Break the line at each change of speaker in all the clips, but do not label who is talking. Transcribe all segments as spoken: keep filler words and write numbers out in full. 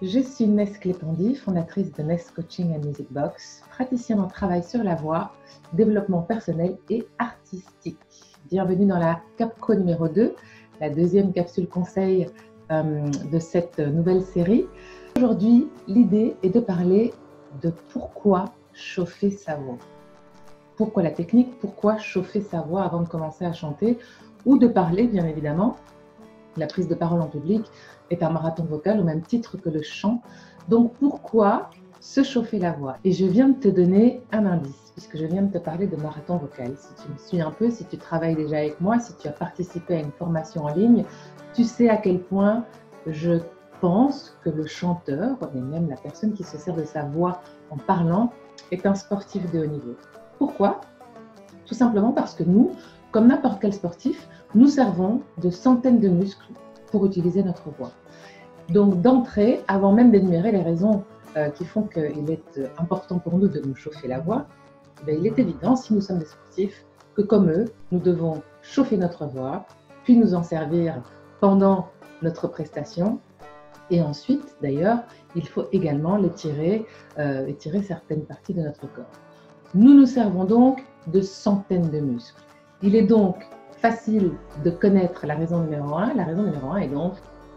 Je suis Ness Clépandi, fondatrice de Ness Coaching and Music Box, praticienne en travail sur la voix, développement personnel et artistique. Bienvenue dans la Capco numéro deux, la deuxième capsule conseil euh, de cette nouvelle série. Aujourd'hui, l'idée est de parler de pourquoi chauffer sa voix. Pourquoi la technique, pourquoi chauffer sa voix avant de commencer à chanter ou de parler, bien évidemment. La prise de parole en public est un marathon vocal au même titre que le chant. Donc pourquoi se chauffer la voix? Et je viens de te donner un indice, puisque je viens de te parler de marathon vocal. Si tu me suis un peu, si tu travailles déjà avec moi, si tu as participé à une formation en ligne, tu sais à quel point je pense que le chanteur, et même la personne qui se sert de sa voix en parlant, est un sportif de haut niveau. Pourquoi? Tout simplement parce que nous, comme n'importe quel sportif, nous servons de centaines de muscles pour utiliser notre voix. Donc d'entrée, avant même d'énumérer les raisons euh, qui font qu'il est important pour nous de nous chauffer la voix, bien, il est évident, si nous sommes des sportifs, que comme eux, nous devons chauffer notre voix, puis nous en servir pendant notre prestation. Et ensuite, d'ailleurs, il faut également l'étirer, euh, étirer certaines parties de notre corps. Nous nous servons donc de centaines de muscles. Il est donc facile de connaître la raison numéro un. La raison numéro un est donc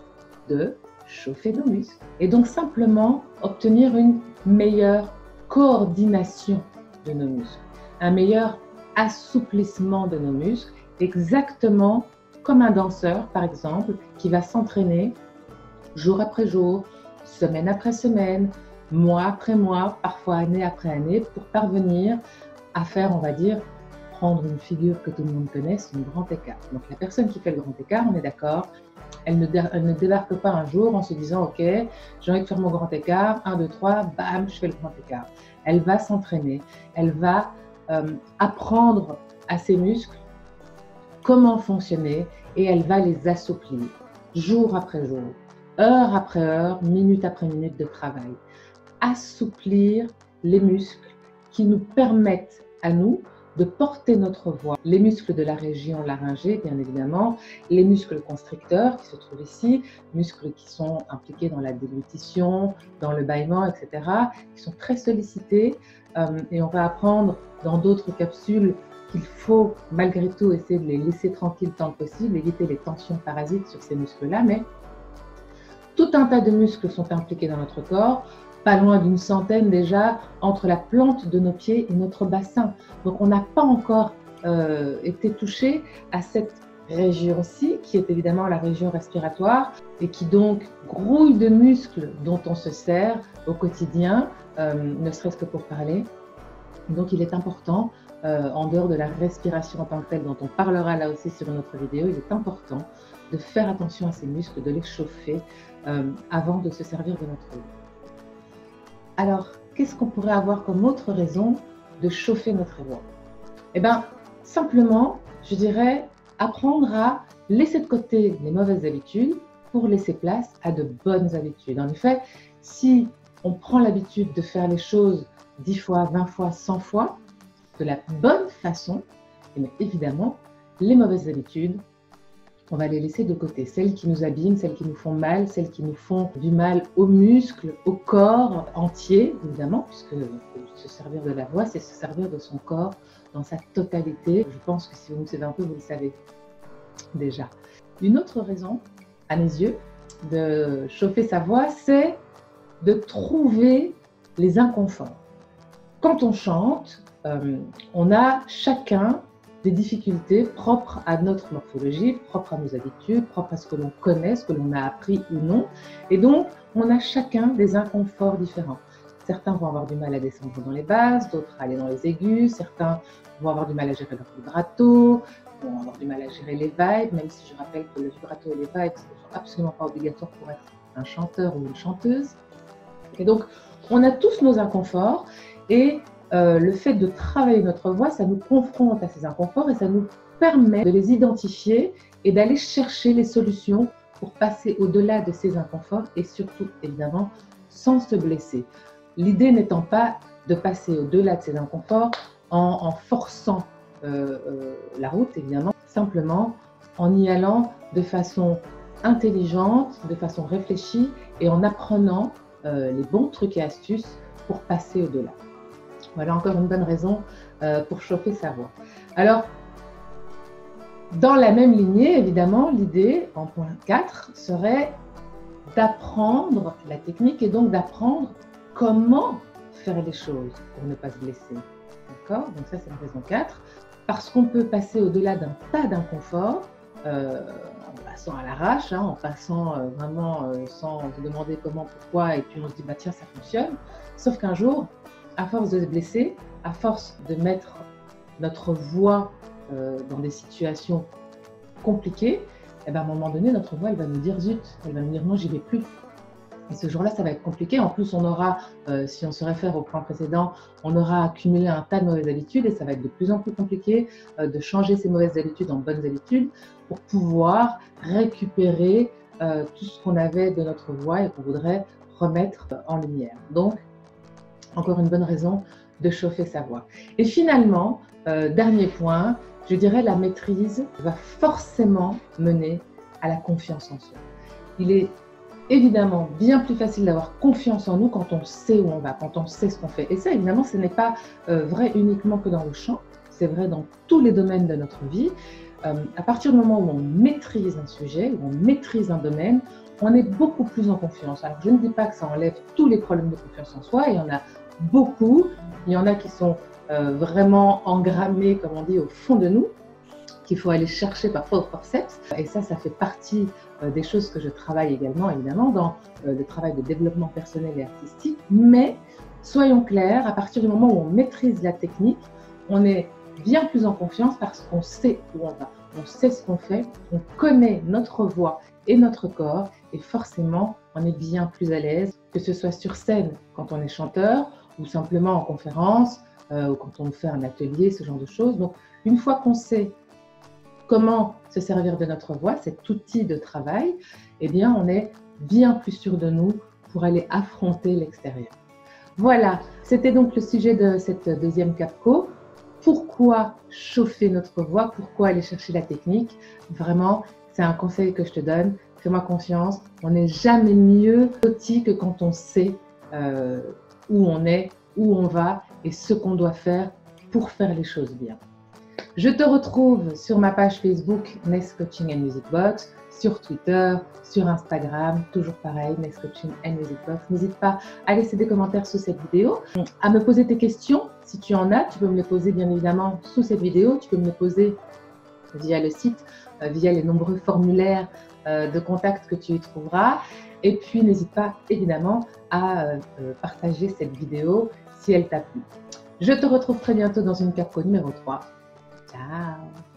de chauffer nos muscles. Et donc simplement obtenir une meilleure coordination de nos muscles, un meilleur assouplissement de nos muscles, exactement comme un danseur, par exemple, qui va s'entraîner jour après jour, semaine après semaine, mois après mois, parfois année après année, pour parvenir à faire, on va dire, prendre une figure que tout le monde connaît, son grand écart. Donc la personne qui fait le grand écart, on est d'accord, elle ne, elle ne débarque pas un jour en se disant « Ok, j'ai envie de faire mon grand écart, un, deux, trois, bam, je fais le grand écart ». Elle va s'entraîner, elle va euh, apprendre à ses muscles comment fonctionner et elle va les assouplir jour après jour, heure après heure, minute après minute de travail. Assouplir les muscles qui nous permettent à nous de porter notre voix. Les muscles de la région laryngée, bien évidemment, les muscles constricteurs qui se trouvent ici, muscles qui sont impliqués dans la déglutition, dans le bâillement, et cetera, qui sont très sollicités. Euh, et on va apprendre dans d'autres capsules qu'il faut malgré tout essayer de les laisser tranquilles tant que possible, éviter les tensions parasites sur ces muscles-là. Mais tout un tas de muscles sont impliqués dans notre corps, pas loin d'une centaine déjà, entre la plante de nos pieds et notre bassin. Donc on n'a pas encore euh, été touché à cette région-ci, qui est évidemment la région respiratoire, et qui donc grouille de muscles dont on se sert au quotidien, euh, ne serait-ce que pour parler. Donc il est important, euh, en dehors de la respiration en tant que telle, dont on parlera là aussi sur une autre vidéo, il est important de faire attention à ces muscles, de les chauffer euh, avant de se servir de notre voix. Alors, qu'est-ce qu'on pourrait avoir comme autre raison de chauffer notre voix? Eh bien, simplement, je dirais, apprendre à laisser de côté les mauvaises habitudes pour laisser place à de bonnes habitudes. En effet, si on prend l'habitude de faire les choses dix fois, vingt fois, cent fois, de la bonne façon, eh bien, évidemment, les mauvaises habitudes, on va les laisser de côté. Celles qui nous abîment, celles qui nous font mal, celles qui nous font du mal aux muscles, au corps entier, évidemment, puisque se servir de la voix, c'est se servir de son corps dans sa totalité. Je pense que si vous me suivez un peu, vous le savez déjà. Une autre raison, à mes yeux, de chauffer sa voix, c'est de trouver les inconforts. Quand on chante, euh, on a chacun des difficultés propres à notre morphologie, propres à nos habitudes, propres à ce que l'on connaît, ce que l'on a appris ou non. Et donc, on a chacun des inconforts différents. Certains vont avoir du mal à descendre dans les basses, d'autres à aller dans les aigus, certains vont avoir du mal à gérer leur vibrato, vont avoir du mal à gérer les vibes, même si je rappelle que le vibrato et les vibes ne sont absolument pas obligatoires pour être un chanteur ou une chanteuse. Et donc, on a tous nos inconforts et Euh, le fait de travailler notre voix, ça nous confronte à ces inconforts et ça nous permet de les identifier et d'aller chercher les solutions pour passer au-delà de ces inconforts et surtout, évidemment, sans se blesser. L'idée n'étant pas de passer au-delà de ces inconforts en, en forçant euh, euh, la route, évidemment, simplement en y allant de façon intelligente, de façon réfléchie et en apprenant euh, les bons trucs et astuces pour passer au-delà. Voilà encore une bonne raison euh, pour chauffer sa voix. Alors, dans la même lignée, évidemment, l'idée, en point quatre, serait d'apprendre la technique et donc d'apprendre comment faire les choses pour ne pas se blesser. D'accord? Donc ça, c'est la raison quatre. Parce qu'on peut passer au-delà d'un tas d'inconfort, euh, en passant à l'arrache, hein, en passant euh, vraiment euh, sans se demander comment, pourquoi, et puis on se dit, bah tiens, ça fonctionne. Sauf qu'un jour, à force de se blesser, à force de mettre notre voix euh, dans des situations compliquées, et ben, à un moment donné, notre voix, elle va nous dire zut, elle va nous dire non, j'y vais plus. Et ce jour-là, ça va être compliqué. En plus, on aura, euh, si on se réfère au point précédent, on aura accumulé un tas de mauvaises habitudes et ça va être de plus en plus compliqué euh, de changer ces mauvaises habitudes en bonnes habitudes pour pouvoir récupérer euh, tout ce qu'on avait de notre voix et qu'on voudrait remettre en lumière. Donc, encore une bonne raison de chauffer sa voix. Et finalement, euh, dernier point, je dirais la maîtrise va forcément mener à la confiance en soi. Il est évidemment bien plus facile d'avoir confiance en nous quand on sait où on va, quand on sait ce qu'on fait. Et ça, évidemment, ce n'est pas euh, vrai uniquement que dans le chant, c'est vrai dans tous les domaines de notre vie. Euh, à partir du moment où on maîtrise un sujet, où on maîtrise un domaine, on est beaucoup plus en confiance. Alors, je ne dis pas que ça enlève tous les problèmes de confiance en soi, il y en a beaucoup, il y en a qui sont euh, vraiment engrammés, comme on dit, au fond de nous, qu'il faut aller chercher parfois au forceps. Et ça, ça fait partie euh, des choses que je travaille également, évidemment, dans euh, le travail de développement personnel et artistique. Mais, soyons clairs, à partir du moment où on maîtrise la technique, on est bien plus en confiance parce qu'on sait où on va, on sait ce qu'on fait, on connaît notre voix et notre corps, et forcément, on est bien plus à l'aise, que ce soit sur scène quand on est chanteur, ou simplement en conférence, euh, ou quand on fait un atelier, ce genre de choses. Donc, une fois qu'on sait comment se servir de notre voix, cet outil de travail, eh bien, on est bien plus sûr de nous pour aller affronter l'extérieur. Voilà, c'était donc le sujet de cette deuxième Capco. Pourquoi chauffer notre voix? Pourquoi aller chercher la technique? Vraiment, c'est un conseil que je te donne. Fais-moi confiance, on n'est jamais mieux loti que quand on sait euh, où on est, où on va et ce qu'on doit faire pour faire les choses bien. Je te retrouve sur ma page Facebook Next Coaching and Music Box, sur Twitter, sur Instagram, toujours pareil, Next Coaching and Music Box. N'hésite pas à laisser des commentaires sous cette vidéo, à me poser tes questions. Si tu en as, tu peux me les poser bien évidemment sous cette vidéo. Tu peux me les poser via le site, via les nombreux formulaires de contact que tu y trouveras. Et puis, n'hésite pas évidemment à partager cette vidéo si elle t'a plu. Je te retrouve très bientôt dans une Capco numéro trois. Ciao!